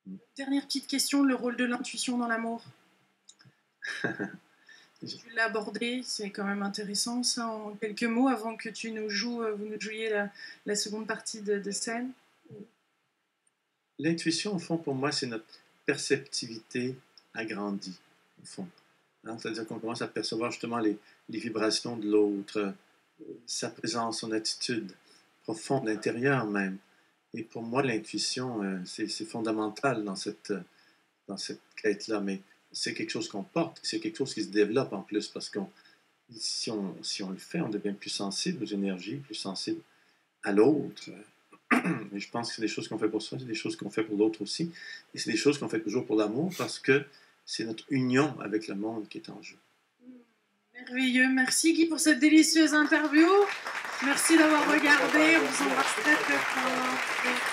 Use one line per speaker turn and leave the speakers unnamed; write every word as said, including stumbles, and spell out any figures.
Dernière petite question, le rôle de l'intuition dans l'amour? Tu l'as abordé, c'est quand même intéressant ça, en quelques mots, avant que tu nous joues, euh, vous nous jouiez la, la seconde partie de, de scène.
L'intuition, au fond, pour moi, c'est notre perceptivité agrandie, au fond. Hein? C'est-à-dire qu'on commence à percevoir justement les, les vibrations de l'autre, euh, sa présence, son attitude profonde, intérieure même. Et pour moi, l'intuition, euh, c'est c'est fondamental dans cette, dans cette quête-là, mais c'est quelque chose qu'on porte, c'est quelque chose qui se développe en plus, parce que si on, si on le fait, on devient plus sensible aux énergies, plus sensible à l'autre. Et je pense que c'est des choses qu'on fait pour soi, c'est des choses qu'on fait pour l'autre aussi. Et c'est des choses qu'on fait toujours pour l'amour, parce que c'est notre union avec le monde qui est en jeu.
Merveilleux. Merci Guy pour cette délicieuse interview. Merci d'avoir regardé. On vous embrasse très très fort.